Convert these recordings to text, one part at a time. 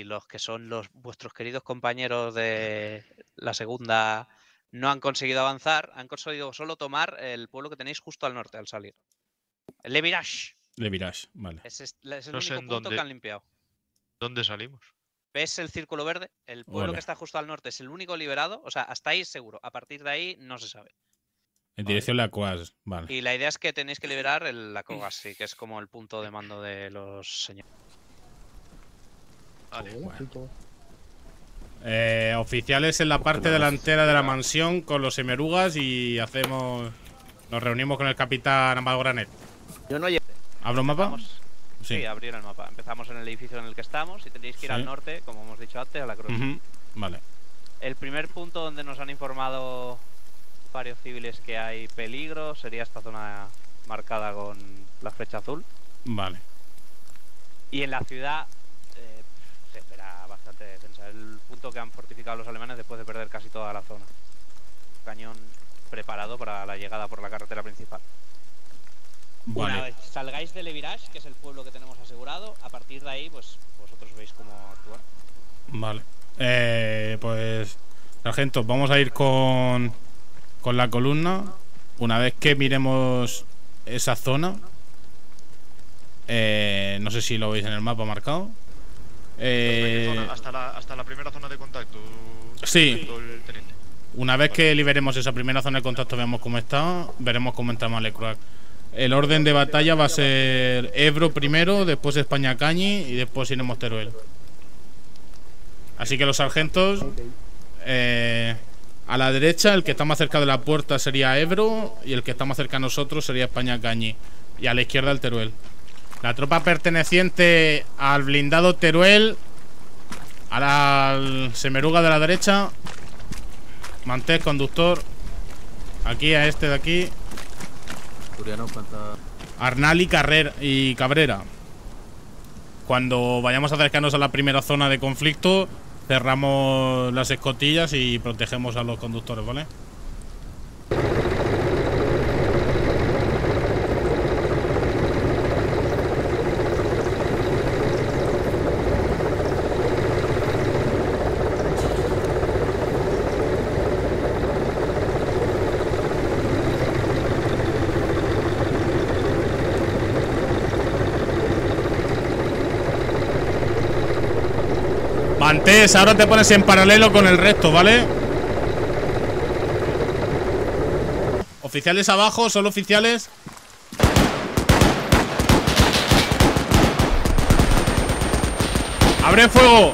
los que son vuestros queridos compañeros de la segunda no han conseguido avanzar, han conseguido solo tomar el pueblo que tenéis justo al norte al salir. El Le Virage. Le Virage, vale. Es el No sé único en punto dónde. que han limpiado. ¿Dónde salimos? ¿Ves el círculo verde? El pueblo que está justo al norte es el único liberado. O sea, hasta ahí seguro. A partir de ahí no se sabe. En dirección la Coas, vale. Y la idea es que tenéis que liberar la Cogas, sí, que es como el punto de mando de los señores. Vale. Bueno. Oficiales en la parte delantera de la mansión con los semerugas y nos reunimos con el capitán Amalgranet. Yo no llevo. ¿Abro un mapa? Sí, abrir el mapa. Empezamos en el edificio en el que estamos y tendréis que ir al norte, como hemos dicho antes, a la cruz. Vale. El primer punto donde nos han informado varios civiles que hay peligro sería esta zona marcada con la flecha azul. Vale. Y en la ciudad se espera bastante defensa. El punto que han fortificado los alemanes después de perder casi toda la zona. Cañón preparado para la llegada por la carretera principal. Vale. Una vez salgáis de Le Virage, que es el pueblo que tenemos asegurado, a partir de ahí, pues vosotros veis cómo actuar. Vale. Pues, sargento, vamos a ir con la columna. Una vez que miremos esa zona, no sé si lo veis en el mapa marcado. Hasta la primera zona de contacto. Sí. El teniente. Una vez que liberemos esa primera zona de contacto, veamos cómo está, veremos cómo entramos a Le Croix. El orden de batalla va a ser Ebro primero, después España Cañi y después iremos Teruel. Así que los sargentos, a la derecha, el que está más cerca de la puerta sería Ebro y el que está más cerca a nosotros sería España Cañi. Y a la izquierda el Teruel. La tropa perteneciente al blindado Teruel, al semeruga de la derecha, Mantés, conductor, aquí a este de aquí, Arnal y Cabrera. Cuando vayamos a acercarnos a la primera zona de conflicto, cerramos las escotillas y protegemos a los conductores, ¿vale? Mantés, ahora te pones en paralelo con el resto, ¿vale? Oficiales abajo, solo oficiales. ¡Abre fuego!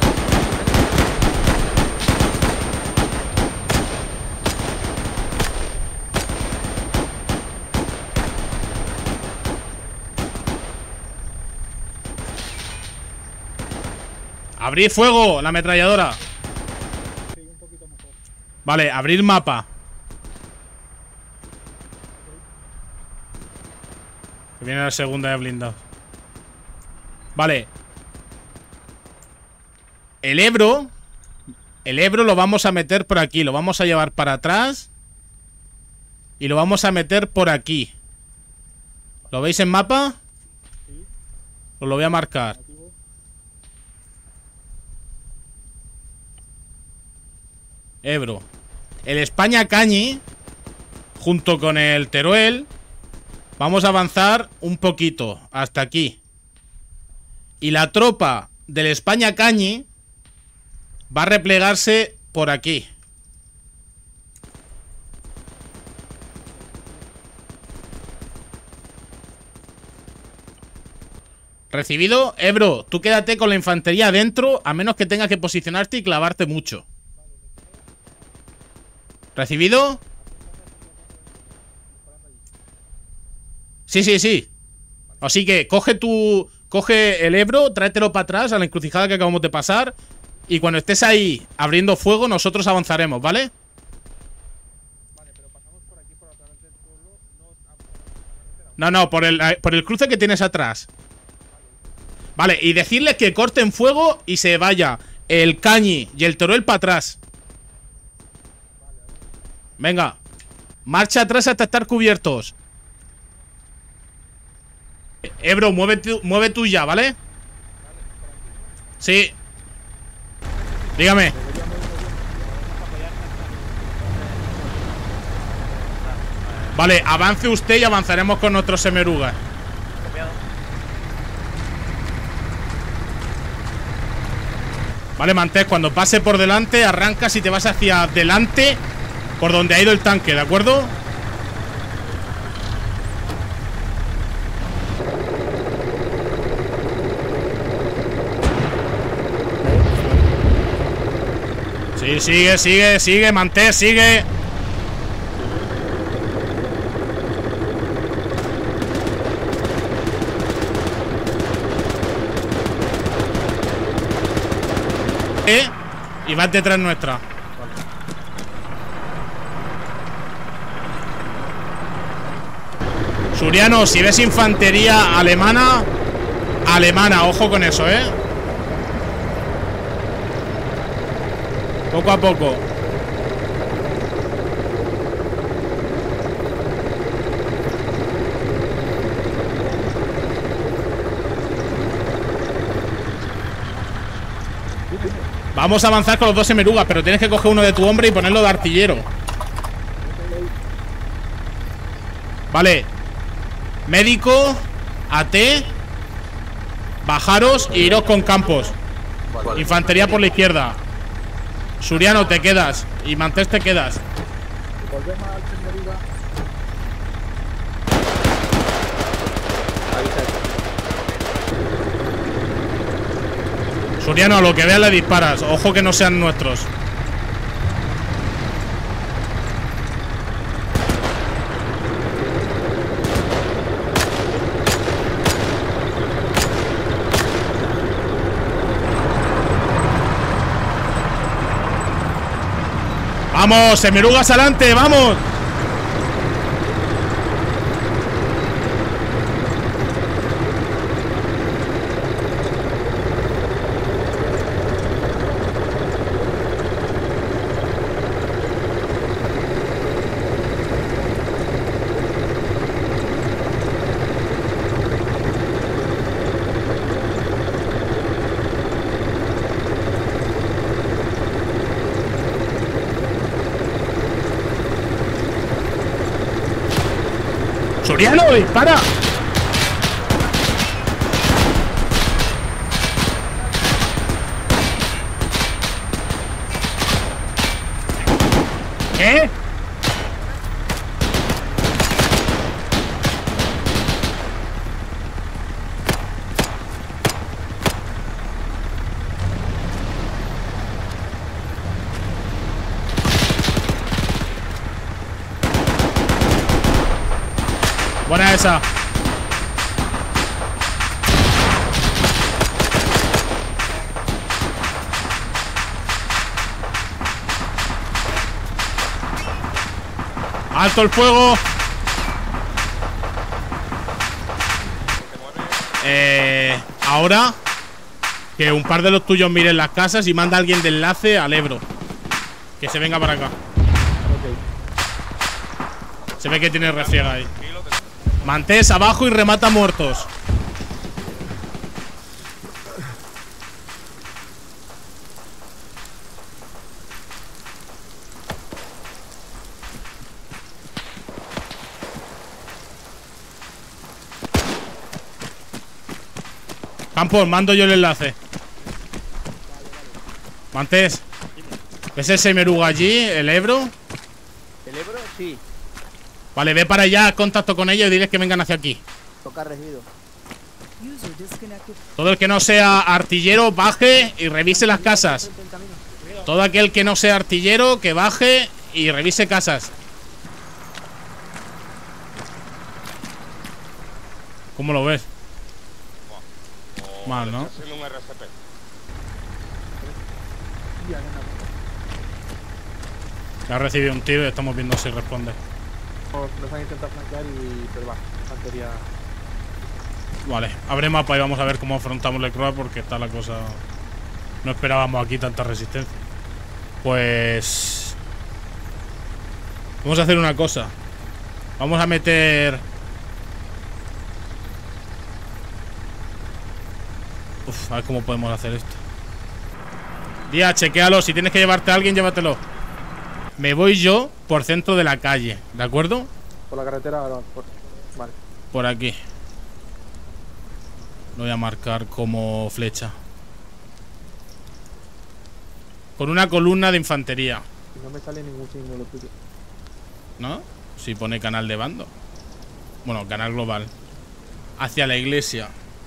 ¡Abrir fuego! La ametralladora. Vale, abrir mapa. Que viene la segunda de blindado. Vale. El Ebro lo vamos a meter por aquí. Lo vamos a llevar para atrás. Y lo vamos a meter por aquí. ¿Lo veis en mapa? Os lo voy a marcar. Ebro. El España Cañi, junto con el Teruel, vamos a avanzar un poquito, hasta aquí. Y la tropa del España Cañi va a replegarse por aquí. Recibido. Ebro, tú quédate con la infantería adentro, a menos que tengas que posicionarte y clavarte mucho. ¿Recibido? Sí, sí, sí. Así que coge el Ebro, tráetelo para atrás a la encrucijada que acabamos de pasar. Y cuando estés ahí abriendo fuego, nosotros avanzaremos, ¿vale? Vale, pero pasamos por aquí por atrás del pueblo. No, por el cruce que tienes atrás. Vale, y decirles que corten fuego y se vaya el Cañi y el Teruel para atrás. Venga, marcha atrás hasta estar cubiertos. Ebro, mueve tú ya, ¿vale? Sí. Dígame. Vale, avance usted y avanzaremos con nuestros semerugas. Vale, Mantés, cuando pase por delante, arrancas y te vas hacia adelante por donde ha ido el tanque, ¿de acuerdo? Sí, sigue, Mantés, sigue. Y vas detrás nuestra. Suriano, si ves infantería alemana, ojo con eso, poco a poco. Vamos a avanzar con los dos semerugas, pero tienes que coger uno de tu hombre y ponerlo de artillero. Vale. Médico, AT, bajaros e iros con Campos. Infantería por la izquierda. Suriano, te quedas. Y Mantés, te quedas. Suriano, a lo que veas le disparas. Ojo que no sean nuestros. ¡Vamos! ¡Semerugas adelante! ¡Vamos! ¡Suriano, dispara! ¿Qué? Buena esa. Alto el fuego. Ahora que un par de los tuyos miren las casas y manda a alguien de enlace al Ebro. Que se venga para acá. Se ve que tiene refriega ahí. Mantés abajo y remata muertos. Campos, mando yo el enlace. Mantés, ¿ves ese semeruga allí, el Ebro? ¿El Ebro? Sí. Vale, ve para allá, contacto con ellos y diles que vengan hacia aquí. Toca recibido. Todo el que no sea artillero, baje y revise las casas. Todo aquel que no sea artillero, que baje y revise casas. ¿Cómo lo ves? Mal, ¿no? Ha recibido un tiro y estamos viendo si responde. Nos han intentado flanquear y... pero va, infantería... Vale, abre mapa y vamos a ver cómo afrontamos la Croa porque está la cosa... No esperábamos aquí tanta resistencia. Pues... vamos a hacer una cosa. Vamos a meter... Uf, a ver cómo podemos hacer esto. Día, chequéalo. Si tienes que llevarte a alguien, llévatelo. Me voy yo por centro de la calle, ¿de acuerdo? Por la carretera, vale. Por aquí. Lo voy a marcar como flecha. Con una columna de infantería. Y no me sale ningún signo lo tuyo. ¿No? Si pone canal de bando. Bueno, canal global. Hacia la iglesia.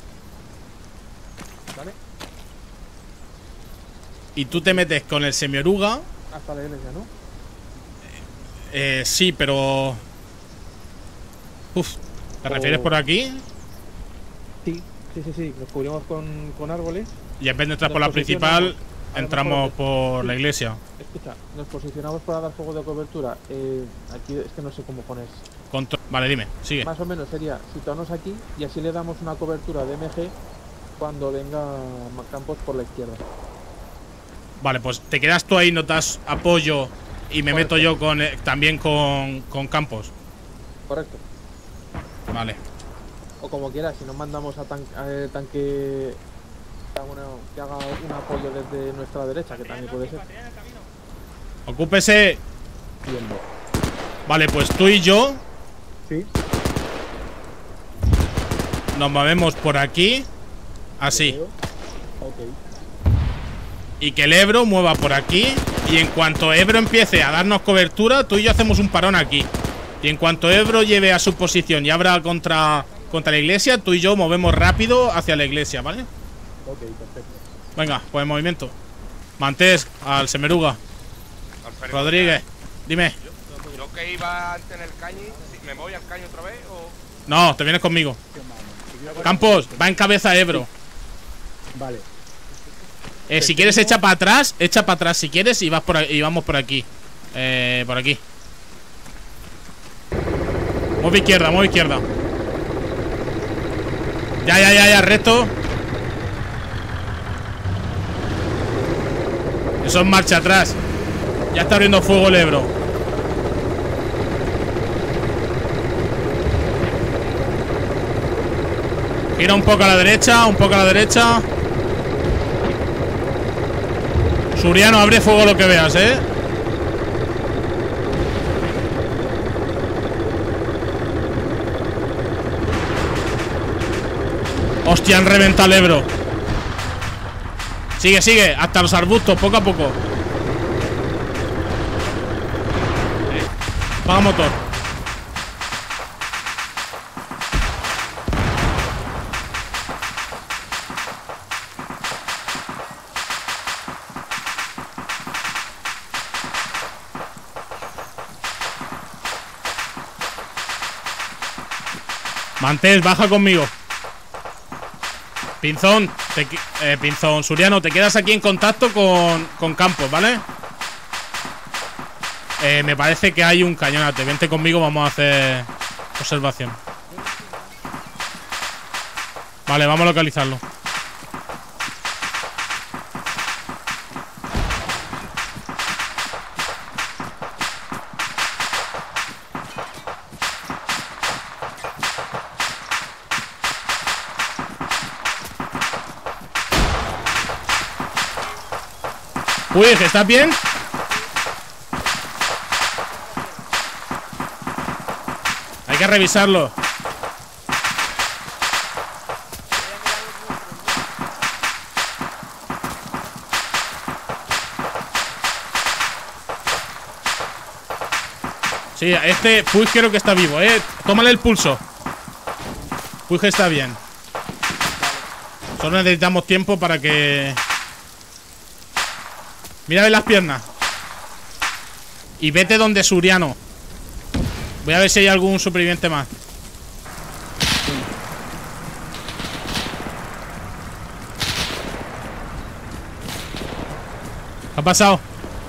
¿Vale? Y tú te metes con el semioruga. Hasta la iglesia, ¿no? Sí, pero... Uf, ¿te refieres por aquí? Sí. Nos cubrimos con árboles. Y en vez de entrar Nos por la posicionamos, principal, entramos por la iglesia. Escucha, nos posicionamos para dar fuego de cobertura. Aquí es que no sé cómo pones. Vale, dime, sigue. Más o menos sería situarnos aquí y así le damos una cobertura de MG cuando venga Campos por la izquierda. Vale, pues te quedas tú ahí, no das apoyo y me meto yo con también con Campos. Correcto. Vale. O como quieras, si nos mandamos a tanque que haga un apoyo desde nuestra derecha, que también puede ser. Ocúpese. Viendo. Vale, pues tú y yo Sí. nos movemos por aquí. Así. Ok. Y que el Ebro mueva por aquí. Y en cuanto Ebro empiece a darnos cobertura, tú y yo hacemos un parón aquí. Y en cuanto Ebro lleve a su posición y abra contra la iglesia, tú y yo movemos rápido hacia la iglesia, ¿vale? Ok, perfecto. Venga, pues en movimiento. Mantés al Semeruga. Rodríguez, dime. Yo que iba antes en el caño, ¿me voy al caño otra vez o...? No, te vienes conmigo. Campos, va en cabeza Ebro. Vale. Si quieres echa para atrás si quieres y vas por y vamos por aquí. Por aquí. Mueve izquierda, mueve izquierda. Ya, recto. Eso es marcha atrás. Ya está abriendo fuego el Ebro. Gira un poco a la derecha, un poco a la derecha. Suriano, abre fuego lo que veas, Hostia, han reventado el Ebro. Sigue, sigue, hasta los arbustos, poco a poco. Apaga motor. Mantés, baja conmigo. Pinzón, Pinzón, Suriano, te quedas aquí en contacto con Campos, ¿vale? Me parece que hay un cañonate. Vente conmigo, vamos a hacer observación. Vale, vamos a localizarlo. Uy, ¿estás bien? Hay que revisarlo. Sí, este Puig creo que está vivo, Tómale el pulso. Puig está bien. Solo necesitamos tiempo para que... Mira las piernas. Y vete donde Suriano. Voy a ver si hay algún superviviente más. ¿Qué ha pasado?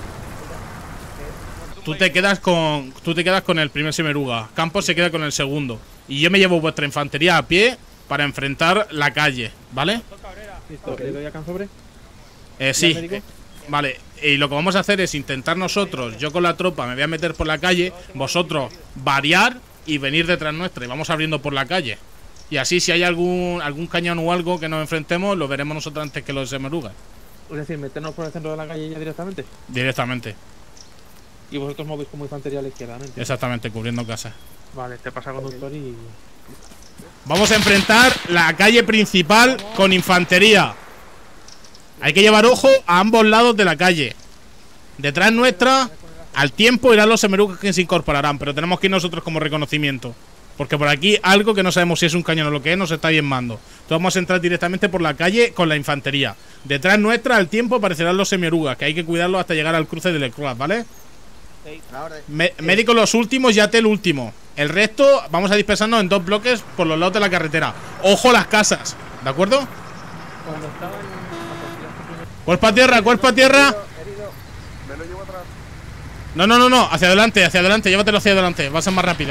Tú te quedas con el primer Semeruga. Campos se queda con el segundo. Y yo me llevo vuestra infantería a pie para enfrentar la calle, ¿vale? Listo, ¿le doy a Canzobre? Sí. Vale, y lo que vamos a hacer es intentar nosotros, yo con la tropa me voy a meter por la calle, vosotros variar y venir detrás nuestra y vamos abriendo por la calle. Y así si hay algún cañón o algo que nos enfrentemos, lo veremos nosotros antes que los Semerugas. Es decir, meternos por el centro de la calle ya directamente. Directamente. Y vosotros movéis como infantería a la izquierda, ¿no? Exactamente, cubriendo casas. Vale, te pasa conductor y... Vamos a enfrentar la calle principal con infantería. Hay que llevar ojo a ambos lados de la calle. Detrás nuestra, al tiempo irán los semerucas que se incorporarán, pero tenemos que ir nosotros como reconocimiento. Porque por aquí algo que no sabemos si es un cañón o lo que es nos está diezmando. Entonces vamos a entrar directamente por la calle con la infantería. Detrás nuestra, al tiempo, aparecerán los semierugas, que hay que cuidarlos hasta llegar al cruce de Lecroix, ¿vale? Sí, la orden. Médicos los últimos, Yate el último. El resto vamos a dispersarnos en 2 bloques por los lados de la carretera. Ojo las casas, ¿de acuerdo? Cuando estaban... Cuerpo a tierra, cuerpo a tierra. Herido. Me lo llevo atrás. No, hacia adelante, llévatelo hacia adelante. Va a ser más rápido,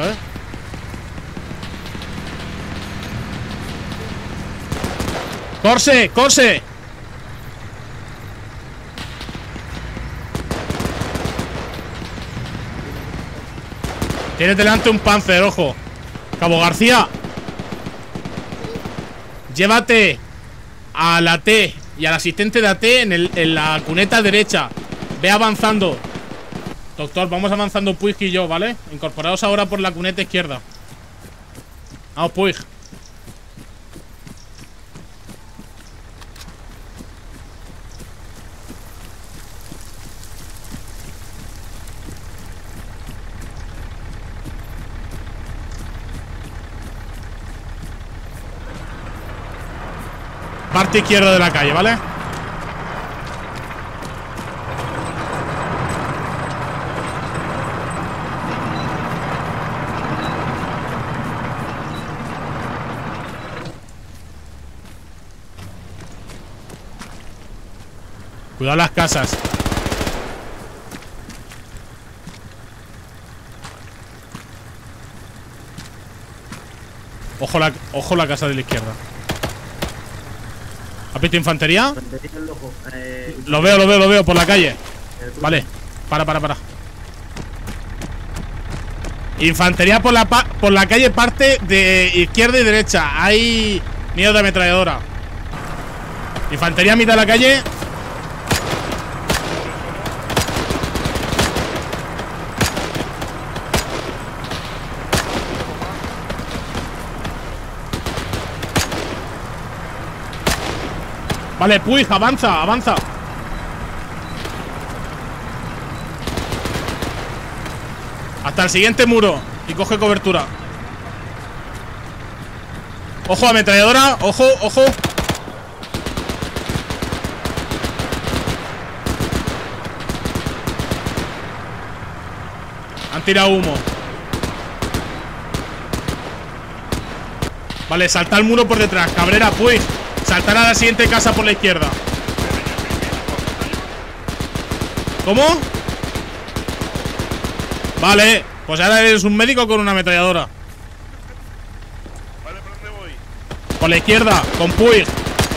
¡Corse! ¡Corse! Tienes delante un Panzer, ojo. Cabo García. Llévate a la T y al asistente de AT en la cuneta derecha. Ve avanzando. Doctor, vamos avanzando Puig y yo, ¿vale? Incorporados ahora por la cuneta izquierda. Vamos, Puig. Parte izquierda de la calle, ¿vale? Cuidado las casas. Ojo la casa de la izquierda. ¿Has visto infantería? Lo veo por la calle. Vale, para. Infantería por la calle, parte de izquierda y derecha. Hay nidos de ametralladora. Infantería a mitad de la calle. Vale, Puig, avanza. Hasta el siguiente muro y coge cobertura. Ojo, ametralladora, ojo. Han tirado humo. Vale, salta el muro por detrás. Cabrera, Puig. Saltar a la siguiente casa por la izquierda. ¿Cómo? Vale, pues ahora eres un médico con una ametralladora. Vale, ¿por dónde voy? Por la izquierda, con Puig.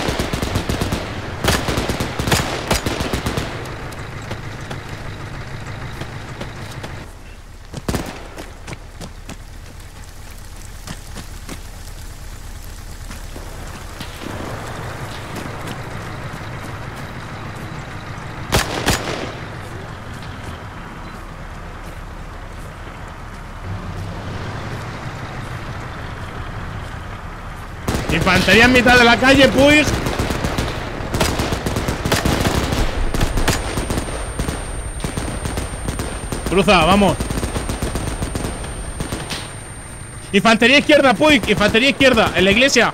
Infantería en mitad de la calle, Puig. Cruza, vamos. Infantería izquierda, Puig. Infantería izquierda, en la iglesia.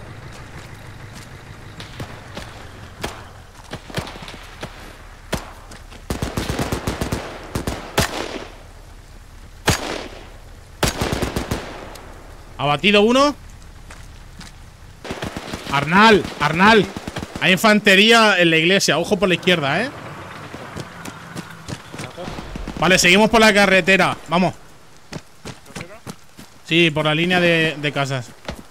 Abatido uno. Arnal. Hay infantería en la iglesia. Ojo por la izquierda, Vale, seguimos por la carretera. Vamos. Sí, por la línea de casas.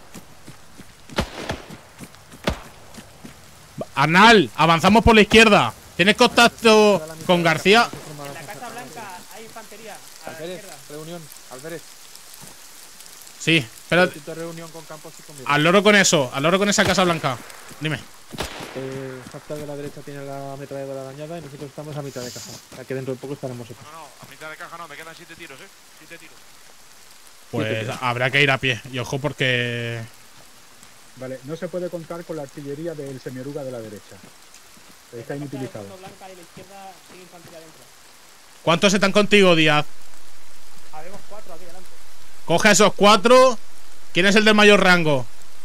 Arnal, avanzamos por la izquierda. ¿Tienes contacto con García? En la Casa Blanca hay infantería. A la Alférez, izquierda. reunión, Alférez. Sí. Espera, Necesito reunión con Campos y conmigo. al loro con eso, al loro con esa casa blanca. Dime. Hasta de la derecha tiene la ametralladora dañada y nosotros estamos a mitad de caja. O sea que dentro de poco estaremos secos. No, a mitad de caja no, me quedan 7 tiros, 7 tiros. Pues habrá que ir a pie. Y ojo porque… Vale, no se puede contar con la artillería del semioruga de la derecha. Está inutilizado. ¿Cuántos están contigo, Díaz? Habemos 4 aquí delante. Coge a esos 4. ¿Quién es el del mayor rango?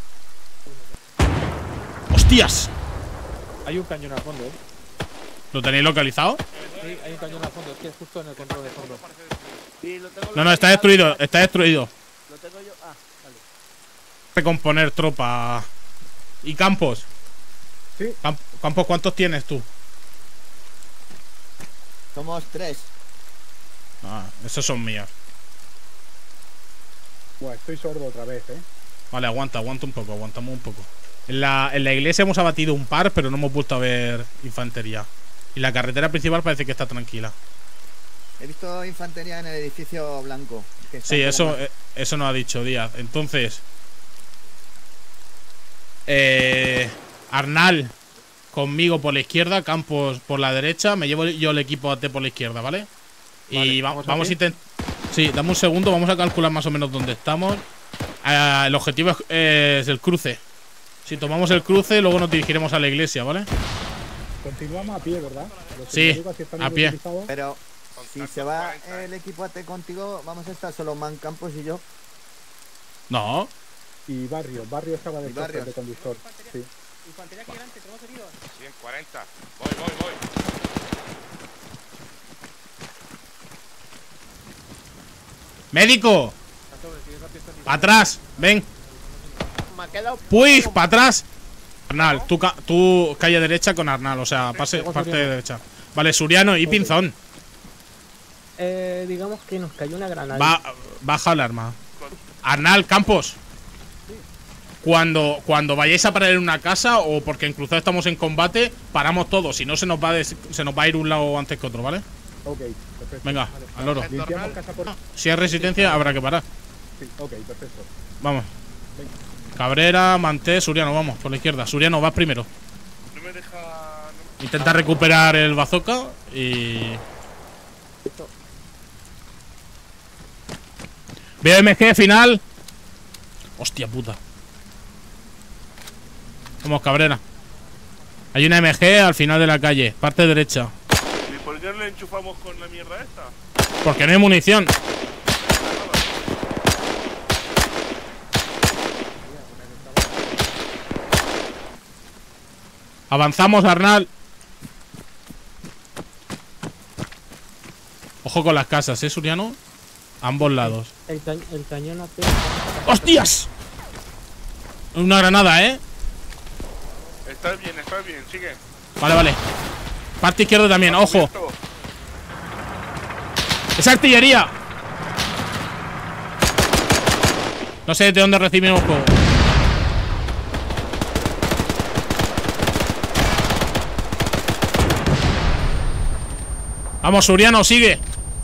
¡Hostias! Hay un cañón al fondo, ¿Lo tenéis localizado? Sí, hay un cañón al fondo, es que es justo en el control de fondo. Sí, lo tengo No, está destruido, está destruido. Lo tengo yo. Ah, vale. Recomponer tropa. ¿Y Campos? Sí. Campos, ¿cuántos tienes tú? Somos 3. Ah, esos son míos. Buah, estoy sordo otra vez, Vale, aguantamos un poco. En la iglesia hemos abatido un par, pero no hemos vuelto a ver infantería. Y la carretera principal parece que está tranquila. He visto infantería en el edificio blanco. Que está Sí, un poco eso nos ha dicho Díaz. Entonces, Arnal conmigo por la izquierda, Campos por la derecha. Me llevo yo el equipo AT por la izquierda, ¿vale? Y Vale, vamos a intentar… Sí, dame un segundo, vamos a calcular más o menos dónde estamos. El objetivo es el cruce. Si tomamos el cruce, luego nos dirigiremos a la iglesia, ¿vale? Continuamos a pie, ¿verdad? Los Sí, semiorugas que están a pie. inutilizados. Pero si se va 40, el equipo AT contigo, vamos a estar solo Man Campos y yo. No. Y Barrio estaba de Y Barrios. de conductor. Sí. Infantería aquí delante, tenemos heridos. 140. Voy. ¡Médico! ¡Para atrás! ¡Ven! Me ha quedado. ¡Puis! ¡Para atrás! Arnal, tú calle derecha con Arnal, o sea, parte de derecha. Vale, Suriano y Pinzón. Digamos que nos cayó una granada. Baja el arma. Arnal, Campos. Cuando vayáis a parar en una casa o porque en cruzado estamos en combate, paramos todos. Si no, se nos va a ir un lado antes que otro, ¿vale? Ok, perfecto. Venga, al loro. Limpiamos casa por… Si hay resistencia, habrá que parar. Sí, ok, perfecto. Vamos. Cabrera, Manté, Suriano, vamos, por la izquierda. Suriano, vas primero. No me deja. Intenta recuperar el bazooka y… Veo MG final. Hostia puta. Vamos, Cabrera. Hay una MG al final de la calle, parte derecha. ¿Y por qué le enchufamos con la mierda esta? Porque no hay munición. Avanzamos, Arnal. Ojo con las casas, Suriano. A ambos lados. El cañón AP. ¡Hostias! Una granada, Estás bien, sigue. Vale. Parte izquierda también, ojo. ¡Es artillería! No sé de dónde recibimos fuego. Vamos, Suriano, sigue.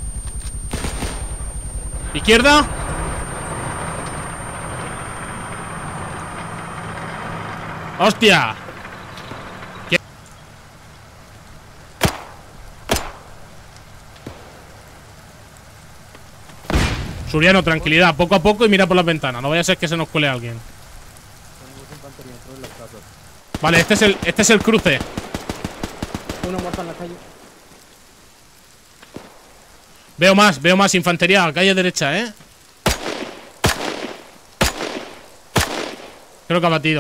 Izquierda. ¡Hostia! Suriano, tranquilidad, poco a poco y mira por las ventanas. No vaya a ser que se nos cuele alguien. Vale, este es el cruce. Uno muerto en la calle. Veo más infantería, calle derecha, Creo que ha batido.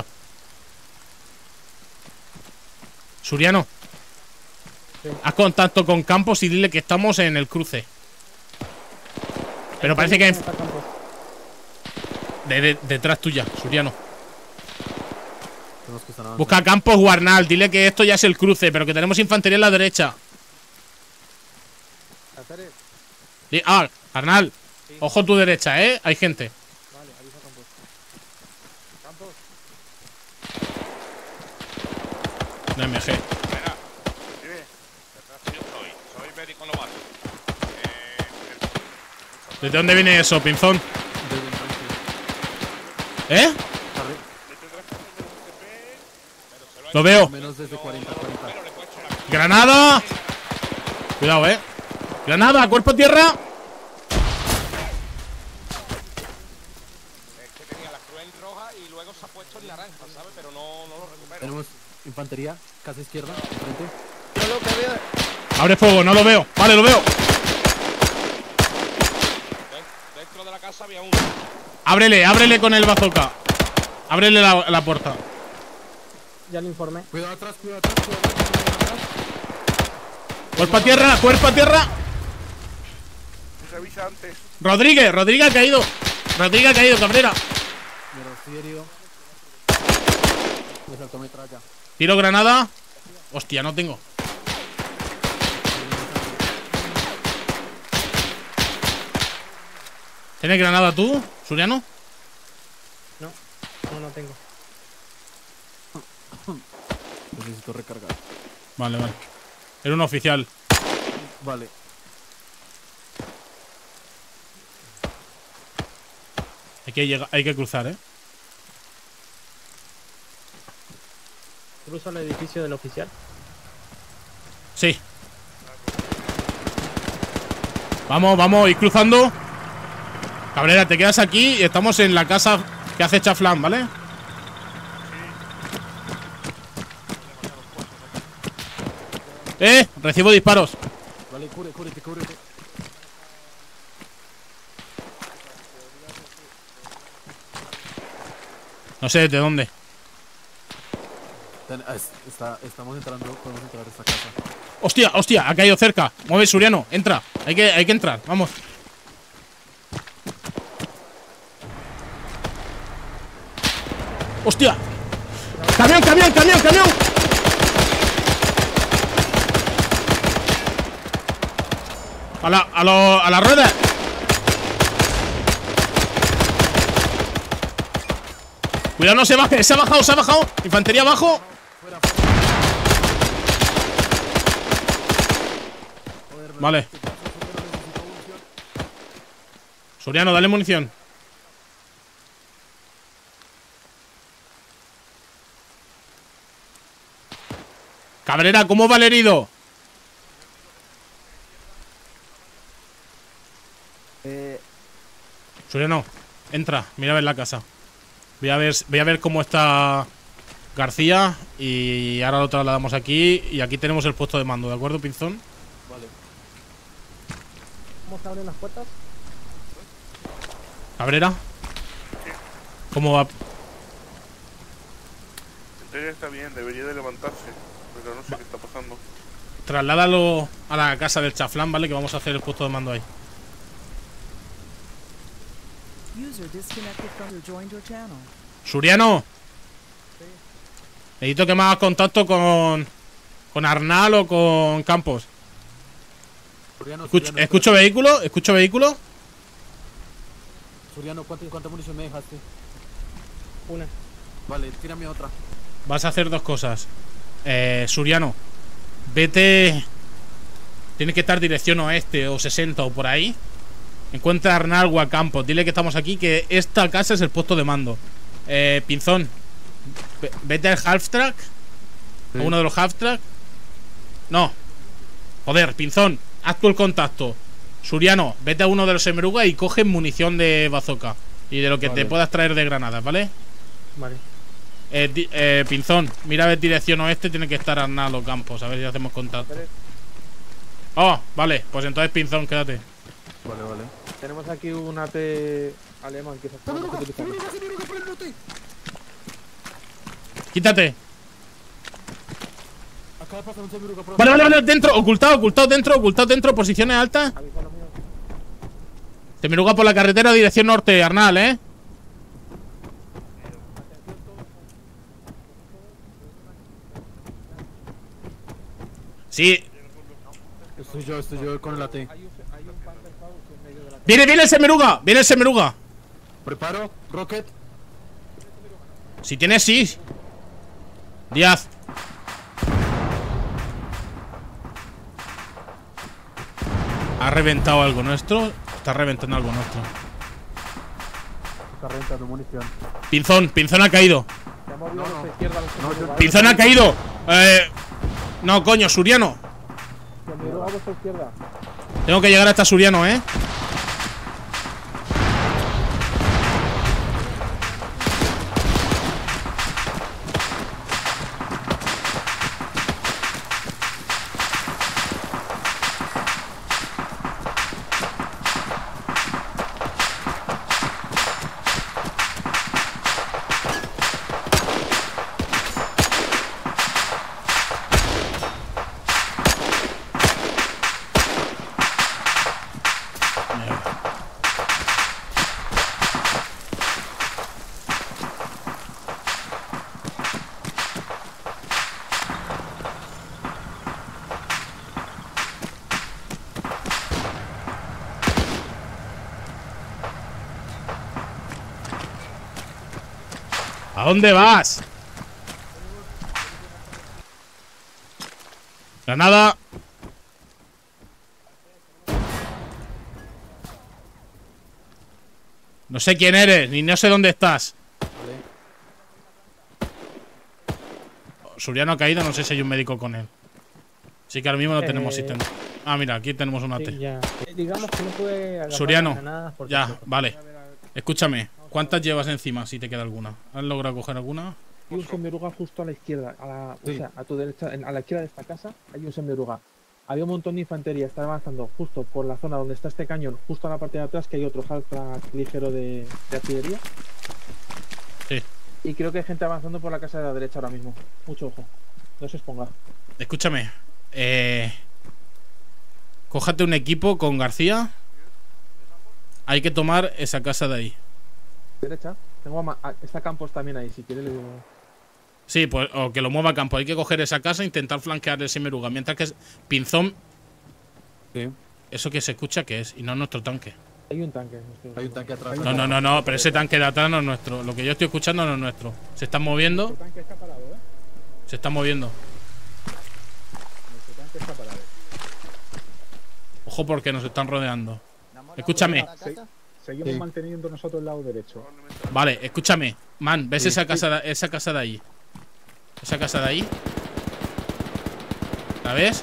Suriano. Sí. Haz contacto con Campos y dile que estamos en el cruce. Pero parece que hay… detrás tuya, Suriano. Busca a Campos o Arnal, dile que esto ya es el cruce, pero que tenemos infantería en la derecha. Arnal, ojo tu derecha, hay gente. Vale, avisa Campos. Campos. Una MG. Espera. Dime. Yo soy médico no más. ¿Desde dónde viene eso, Pinzón? ¿Eh? Lo Pero veo. Menos desde 40, 40. le puedo echar aquí. ¡Granada! Cuidado, ¡Granada! ¡Cuerpo a tierra! Es que tenía la cruz en roja y luego se ha puesto en naranja, ¿sabes? Pero no lo recupero. Tenemos infantería, casa izquierda, enfrente. Yo lo que veo es. Abre fuego, no lo veo. Vale, lo veo. Dentro de la casa había uno. Ábrele con el bazooka. Ábrele la puerta. Ya le informé. Cuidado atrás, cuidado atrás, cuidado atrás. Cuerpo a tierra. Se avisa antes. Rodríguez ha caído. Cabrera. Mira, estoy herido. Me saltó metralla. Tiro granada. Hostia, no tengo. ¿Tienes granada tú, Suriano? No tengo. Necesito recargar. Vale. Era un oficial. Vale. Hay que cruzar, ¿eh? ¿Cruzo el edificio del oficial? Sí. Vamos, ir cruzando. Cabrera, te quedas aquí y estamos en la casa que hace Chaflán, ¿vale? Recibo disparos. Vale, cúbrete. No sé desde dónde. Estamos entrando, podemos entrar a esta casa. ¡Hostia! Ha caído cerca. Mueve, Suriano, entra. Hay que entrar, vamos. ¡Hostia! ¡Camión! ¡A la rueda! Cuidado, no se baje. Se ha bajado. Infantería abajo. Vale. Suriano, dale munición. Cabrera, ¿cómo va el herido? Suriano, entra, mira a ver la casa. Voy a ver cómo está García. Y ahora lo trasladamos aquí. Y aquí tenemos el puesto de mando, ¿de acuerdo, Pinzón? Vale. ¿Cómo se abren las puertas? Cabrera. ¿Cómo va? En teoría está bien, debería de levantarse. Pero no sé qué está pasando. Trasládalo a la casa del Chaflán, ¿vale? Que vamos a hacer el puesto de mando ahí. Suriano. Necesito que me hagas contacto con Arnal o con Campos. Escucho vehículo. Suriano, ¿cuánta munición me dejaste? Una. Vale, tírame otra. Vas a hacer dos cosas. Suriano, vete. Tienes que estar dirección oeste o 60 o por ahí. Encuentra a Arnal o a Campos. Dile que estamos aquí, que esta casa es el puesto de mando. Pinzón, vete al half-track. ¿Sí? A uno de los half-track. No. Joder, Pinzón, haz tú el contacto. Suriano, vete a uno de los Semeruga y coge munición de bazooka. Y de lo que te puedas traer de granadas, ¿vale? Vale. Pinzón, mira a ver dirección oeste. Tiene que estar Arnal o Campos. A ver si hacemos contacto. Oh, vale, pues entonces Pinzón, quédate. Vale. Tenemos aquí un AT alemán que está utilizando. Quítate. Vale, dentro, ocultado dentro, posiciones altas. Semeruga por la carretera, dirección norte, Arnal, ¿eh? Sí. Estoy yo con el AT. Viene el Semeruga. Preparo, Rocket. Si tienes, sí. Díaz. ¿Ha reventado algo nuestro? Está reventando algo nuestro. Está reventando munición. Pinzón ha caído. Se ha movido a nuestra izquierda. Pinzón ha caído. No, coño, Suriano. Semiruga a vuestra izquierda. Tengo que llegar hasta Suriano, ¿A dónde vas? Granada. No sé quién eres, ni no sé dónde estás. Suriano ha caído, no sé si hay un médico con él. Así que ahora mismo no tenemos asistente. Ah, mira, aquí tenemos un AT. Sí, ya. Digamos que no puede agarrar Suriano, granadas porque ya, vale. Escúchame, ¿cuántas llevas encima si te queda alguna? ¿Has logrado coger alguna? hay un semiruga justo a la izquierda, o sea, a tu derecha, a la izquierda de esta casa hay un semiruga. Había un montón de infantería, está avanzando justo por la zona donde está este cañón, justo a la parte de atrás, que hay otro half-track ligero de artillería. Sí. Y creo que hay gente avanzando por la casa de la derecha ahora mismo. Mucho ojo, no se exponga. Escúchame, cójate un equipo con García. Hay que tomar esa casa de ahí. Derecha, tengo está Campos también ahí, si quiere le digo. Sí, pues, o que lo mueva a campo. Hay que coger esa casa e intentar flanquear el Semiruga. Mientras que Pinzón. Sí. ¿Eso que se escucha qué es? Y no es nuestro tanque. Hay un tanque. Hay un tanque atrás. No, pero ese tanque de atrás no es nuestro. Lo que yo estoy escuchando no es nuestro. Se están moviendo. Nuestro tanque está parado, Se están moviendo. Nuestro tanque está parado. Ojo porque nos están rodeando. Escúchame. Seguimos manteniendo nosotros el lado derecho. Vale, escúchame. Man, ¿ves esa casa de ahí? Esa casa de ahí. ¿La ves?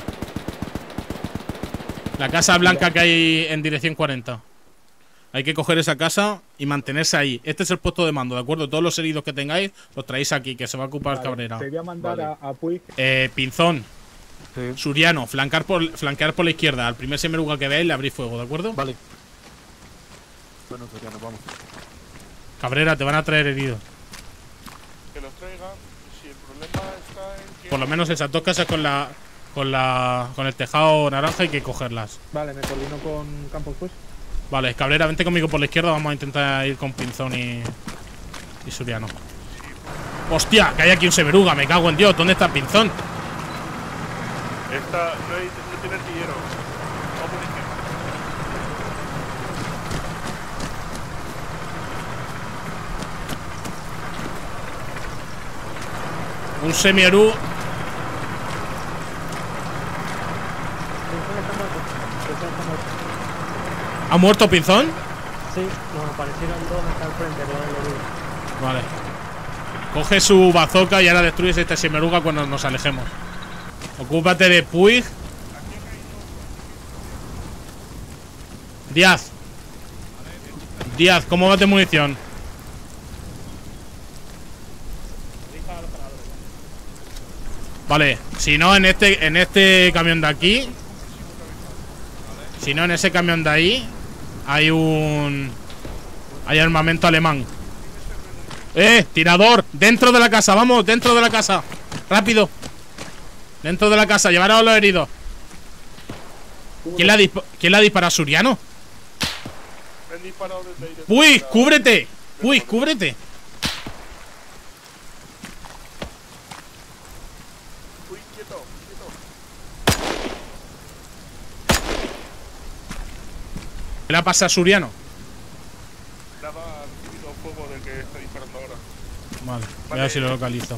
La casa blanca que hay en dirección 40. Hay que coger esa casa y mantenerse ahí. Este es el puesto de mando, ¿de acuerdo? Todos los heridos que tengáis los traéis aquí, que se va a ocupar Cabrera. Te voy a mandar a Puig. Pinzón. Suriano, flanquear por la izquierda. Al primer Semiruga que veáis le abrís fuego, ¿de acuerdo? Vale. Bueno, Suriano, vamos. Cabrera, te van a traer heridos. Que los traigan. Si el problema está en que. Por lo menos esas dos casas con el tejado naranja hay que cogerlas. Vale, me coordino con Campos pues. Vale, Cabrera, vente conmigo por la izquierda. Vamos a intentar ir con Pinzón y Suriano. ¡Hostia! Que hay aquí un Semiruga, me cago en Dios. ¿Dónde está Pinzón? No tiene artillero. No munición. Un Semiorú. ¿Ha muerto Pinzón? Sí, nos aparecieron dos hasta el frente, pero no lo vi. Vale. Coge su bazooka y ahora destruyes este Semiruga cuando nos alejemos. Ocúpate de Puig. Díaz. Díaz, ¿cómo va de munición? Vale, si no en este camión de aquí. Si no en ese camión de ahí hay armamento alemán. Tirador, dentro de la casa, vamos, dentro de la casa. Rápido. Dentro de la casa, llevaros a los heridos. ¿Quién le ha disparado a Suriano? Me han disparado desde ahí. ¡Uy! ¡Cúbrete! ¡Uy! ¡Cúbrete! Uy, quieto, quieto. ¿Qué le pasa a Suriano? Nada, ha recibido fuego del que está disparando ahora. Vale, voy a ver si lo localizo.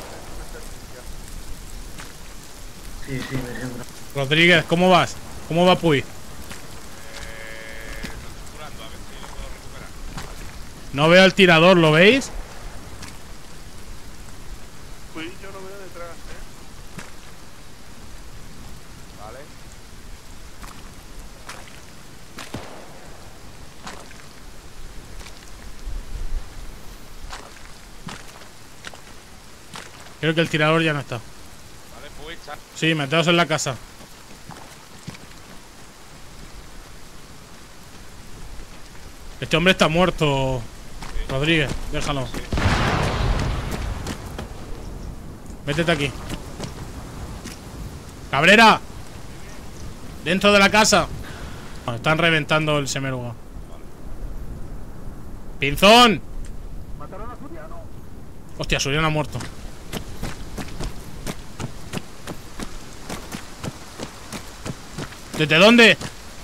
Rodríguez, ¿cómo vas? ¿Cómo va Puy? No veo al tirador, ¿lo veis? Pues yo lo veo detrás, Vale. Creo que el tirador ya no está. Vale, pues echa. Sí, meteos en la casa. Este hombre está muerto. Rodríguez, déjalo. Métete aquí. ¡Cabrera! Dentro de la casa. Bueno, están reventando el Semeruga. ¡Pinzón! ¿Mataron a Suriano? Hostia, Suriano ha muerto. ¿Desde dónde?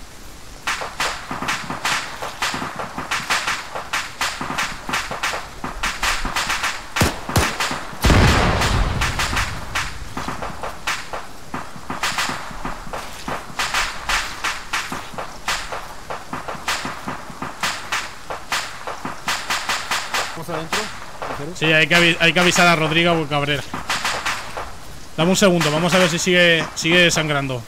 ¿Vamos adentro? Sí, hay que avisar a Rodrigo o Cabrera. Dame un segundo, vamos a ver si sigue sangrando.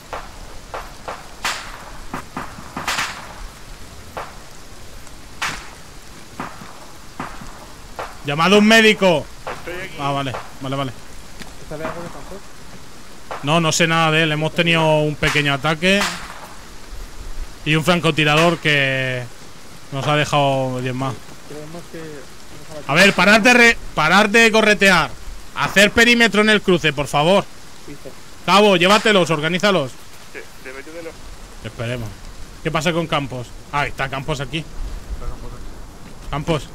¡Llamado un médico! Estoy aquí. Ah, vale. ¿Sabe algo de Campos? No sé nada de él. Hemos tenido un pequeño ataque y un francotirador que nos ha dejado 10 más. Creemos que... A ver, parar de corretear. Hacer perímetro en el cruce, por favor. Cabo, llévatelos, organízalos. Ayúdelo. Esperemos. ¿Qué pasa con Campos? Ah, está Campos aquí. Campos.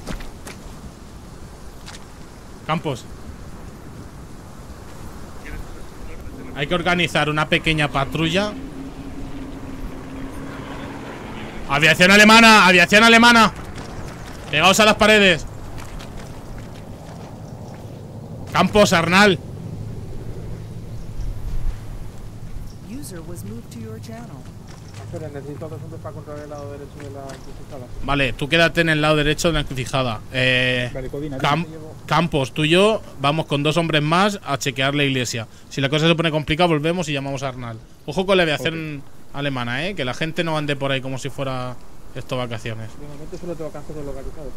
Hay que organizar una pequeña patrulla. ¡Aviación alemana! ¡Aviación alemana! Pegaos a las paredes. Campos, Arnal. Espera, necesito dos hombres para controlar el lado derecho de la encrucijada. Vale, tú quédate en el lado derecho de la encrucijada. Vale, Codina, Campos, tú y yo vamos con 2 hombres más a chequear la iglesia. Si la cosa se pone complicada, volvemos y llamamos a Arnal. Ojo con la aviación alemana, que la gente no ande por ahí como si fuera esto vacaciones. De momento solo tengo campos localizados.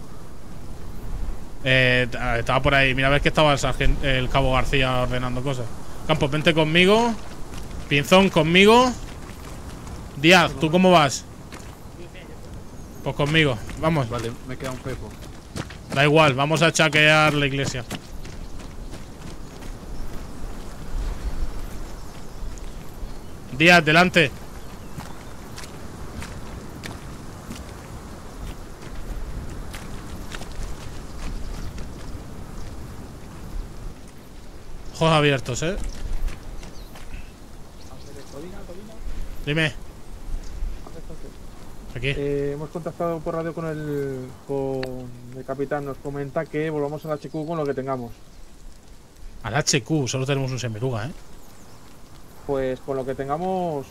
Estaba por ahí. Mira, ves que estaba el cabo García ordenando cosas. Campos, vente conmigo. Pinzón, conmigo. Díaz, ¿tú cómo vas? Pues conmigo, vamos. Vale, me queda un pepo. Da igual, vamos a chaquear la iglesia. Díaz, delante. Ojos abiertos, Dime. Aquí. Hemos contactado por radio con el capitán. Nos comenta que volvamos al HQ con lo que tengamos. Al HQ, solo tenemos un Semeruga, Pues con lo que tengamos.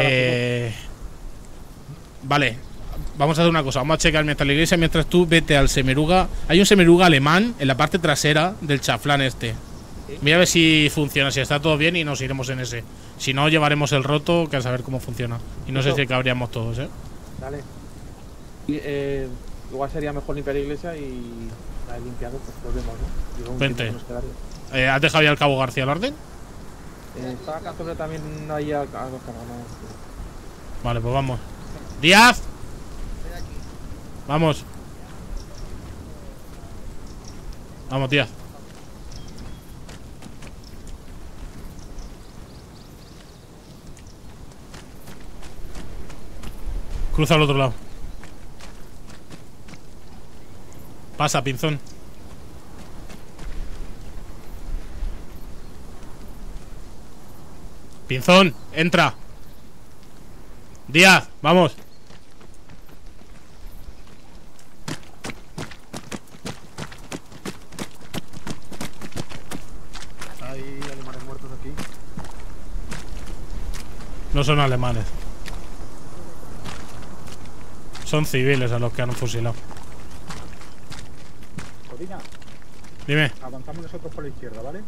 Vale. Vamos a hacer una cosa. Vamos a checar mientras la iglesia, mientras tú vete al Semeruga. Hay un Semeruga alemán en la parte trasera del chaflán este. Mira a ver si funciona, si está todo bien y nos iremos en ese. Si no, llevaremos el roto, que a saber cómo funciona. Y no sé si cabríamos todos, Dale. Igual sería mejor limpiar la iglesia y la he limpiado, pues volvemos, ¿no? Vente. ¿Has dejado ya al cabo García al orden? Estaba Castro también ahí a los carros. Vale, pues vamos. ¡Díaz! Vamos. Vamos, Díaz. Cruza al otro lado. Pasa, Pinzón. Pinzón, entra. Díaz, vamos. Hay alemanes muertos aquí. No son alemanes. Son civiles a los que han fusilado. Codina, Dime. avanzamos nosotros por la izquierda, ¿vale?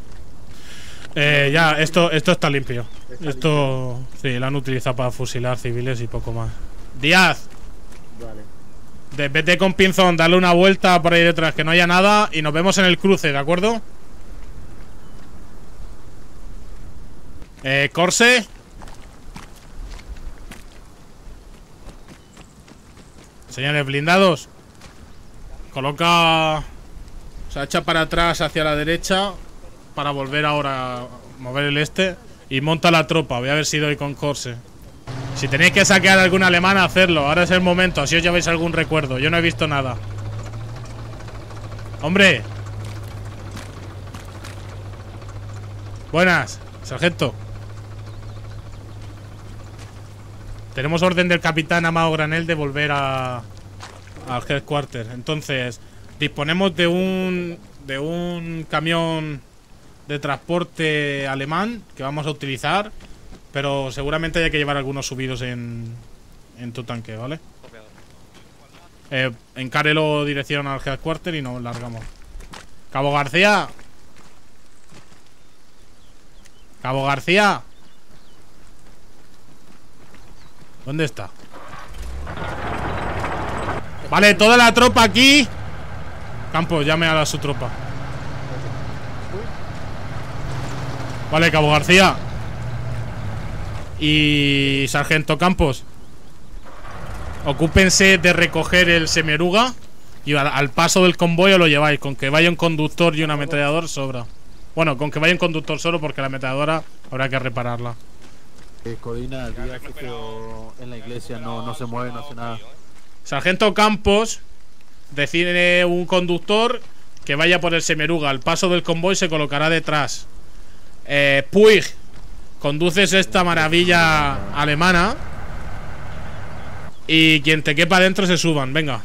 Ya, esto está limpio. Está Esto, sí, lo han utilizado para fusilar civiles y poco más. Díaz, Vale. vete con Pinzón, dale una vuelta por ahí detrás, que no haya nada, y nos vemos en el cruce, ¿de acuerdo? Corse. Señores, blindados. Coloca... O sea, echa para atrás hacia la derecha para volver ahora a mover el este. Y monta la tropa. Voy a ver si doy con Corse. Si tenéis que saquear a algún alemán, hacerlo. Ahora es el momento, así os lleváis algún recuerdo. Yo no he visto nada. ¡Hombre! Buenas, sargento. Tenemos orden del capitán Amado Granel de volver al headquarter. Entonces, disponemos de un camión de transporte alemán que vamos a utilizar, pero seguramente hay que llevar algunos subidos en tu tanque, ¿vale? Encárelo dirección al headquarter y nos largamos. Cabo García. Cabo García. ¿Dónde está? Vale, toda la tropa aquí. Campos, llame a su tropa. Vale, Cabo García. Y Sargento Campos, ocúpense de recoger el semieruga. Y al paso del convoy os lo lleváis. Con que vaya un conductor y un ametrallador sobra. Bueno, con que vaya un conductor solo, porque la ametralladora habrá que repararla. Codina, el día que quedó en la iglesia no se mueve, no hace nada. Sargento Campos, decide un conductor que vaya por el semieruga. Al paso del convoy se colocará detrás. Puig, conduces esta maravilla alemana. Y quien te quepa dentro se suban, venga.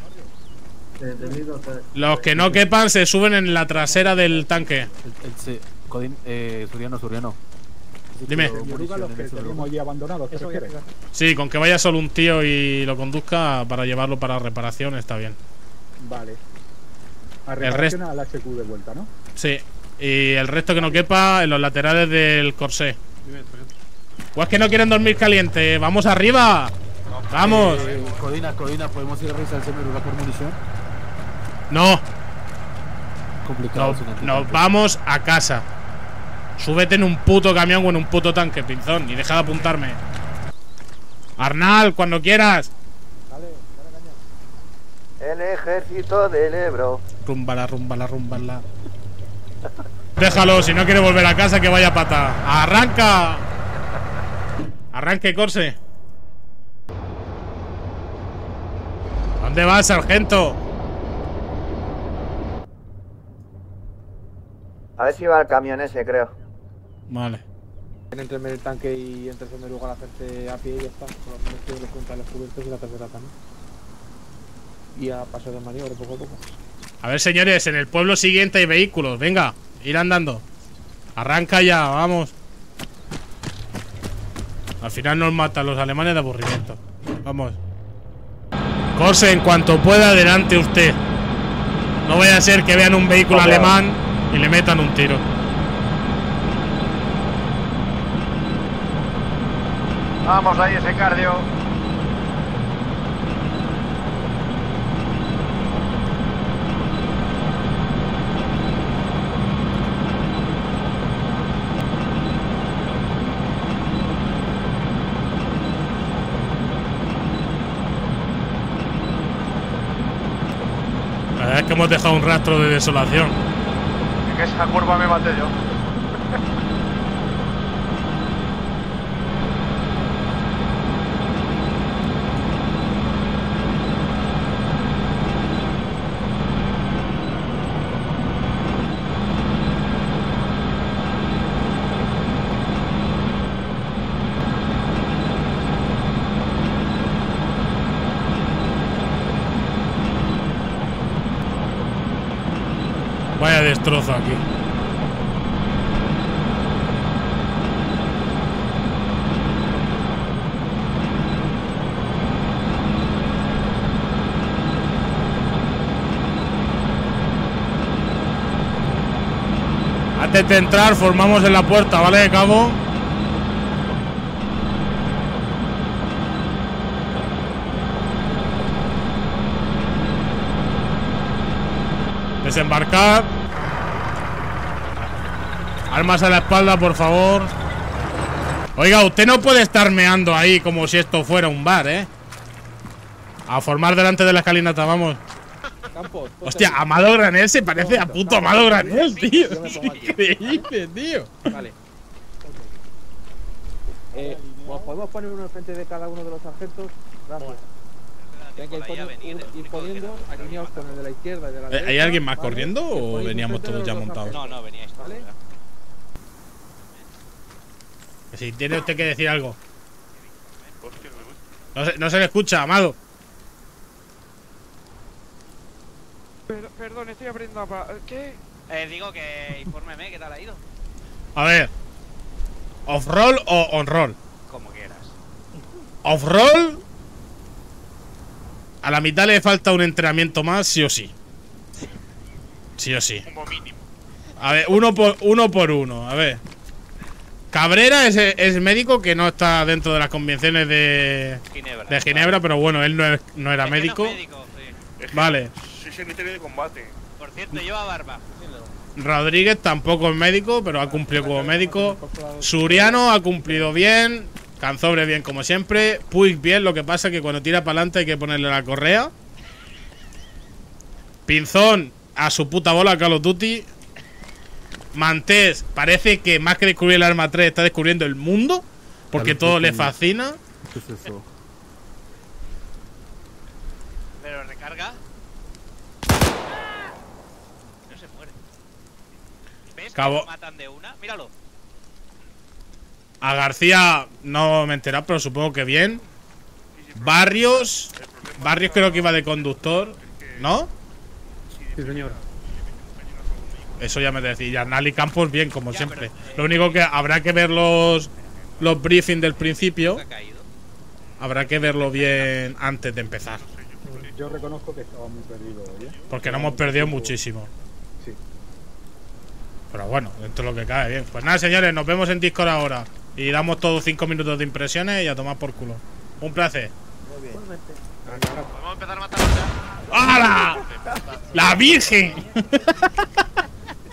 Los que no quepan se suben en la trasera del tanque. Suriano. Dime. Los que tenemos allí abandonados, ¿te refieres? Sí, con que vaya solo un tío y lo conduzca para llevarlo para reparación está bien. Vale. A reparación al HQ de vuelta, ¿no? Sí. Y el resto que no quepa en los laterales del corsé. Pues es que no quieren dormir caliente. ¡Vamos arriba! ¡Vamos! Codina, ¿podemos ir a revisar el semieruga por munición? No. Complicado. Nos vamos a casa. Súbete en un puto camión o en un puto tanque, Pinzón, y deja de apuntarme. Arnal, cuando quieras. El ejército del Ebro. Rúmbala. Déjalo, si no quiere volver a casa que vaya a pata. ¡Arranca! Arranque, Corse. ¿Dónde vas, sargento? A ver si va el camión ese, creo. Vale. Entre el tanque y entre el semieruga la gente a pie y ya está. Por lo menos que les cuenta los cubiertos y la tercera también. Y a paso de maniobra poco a poco. A ver, señores, en el pueblo siguiente hay vehículos. Venga, ir andando. Arranca ya, vamos. Al final nos matan los alemanes de aburrimiento. Vamos. Corse, en cuanto pueda, adelante usted. No vaya a ser que vean un vehículo alemán y le metan un tiro. Vamos ahí, ese cardio. La verdad es que hemos dejado un rastro de desolación. Que esa curva me maté yo. Vaya destrozo aquí. Antes de entrar, formamos en la puerta, ¿vale, cabo? Desembarcar. Armas a la espalda, por favor. Oiga, usted no puede estar meando ahí como si esto fuera un bar, ¿eh? A formar delante de la escalinata, vamos. Campos, Hostia, Amado Granel se parece a puto Amado Granel, tío. Increíble, tío. Vale. Bueno, podemos poner uno enfrente de cada uno de los sargentos. Gracias. Ir poniendo alineados con el de la izquierda y de la derecha. ¿Hay alguien más ¿vale? corriendo o veníamos todos ya montados? No, veníais todos. ¿Vale? Si tiene usted que decir algo. No se le escucha, Amado. Perdón, estoy abriendo ¿qué? Digo que infórmeme qué tal ha ido. A ver. ¿Off-roll o on-roll? Como quieras. Off-roll. A la mitad le falta un entrenamiento más, sí o sí. Sí o sí. Como mínimo. A ver, uno por uno. A ver. Cabrera es médico que no está dentro de las convenciones de Ginebra, pero bueno, él no era médico. No es médico, sí. Vale. Soy secretario de combate. Por cierto, lleva barba. Rodríguez tampoco es médico, pero ha cumplido como médico. Suriano ha cumplido bien. Canzobre bien como siempre. Puig bien, lo que pasa es que cuando tira para adelante hay que ponerle la correa. Pinzón a su puta bola, Call of Duty. Mantés parece que más que descubrir el arma 3 está descubriendo el mundo, porque todo le fascina. ¿Qué es eso? Pero recarga. No se muere. ¿Ves que lo matan de una? Míralo. A García no me he enterado, pero supongo que bien. Barrios creo que iba de conductor, ¿no? Sí, señor. Eso ya me decía. Y Arnal y Campos bien, como siempre. Lo único que habrá que ver los briefings del principio. Habrá que verlo bien antes de empezar. Yo reconozco que estaba muy perdido hoy, ¿eh? Porque no hemos perdido muchísimo. Sí. Pero bueno, dentro de lo que cae, bien. Pues nada, señores, nos vemos en Discord ahora. Y damos todos 5 minutos de impresiones y a tomar por culo. Un placer. Muy bien. Podemos empezar a matar ya. ¡Hala! ¡La Virgen!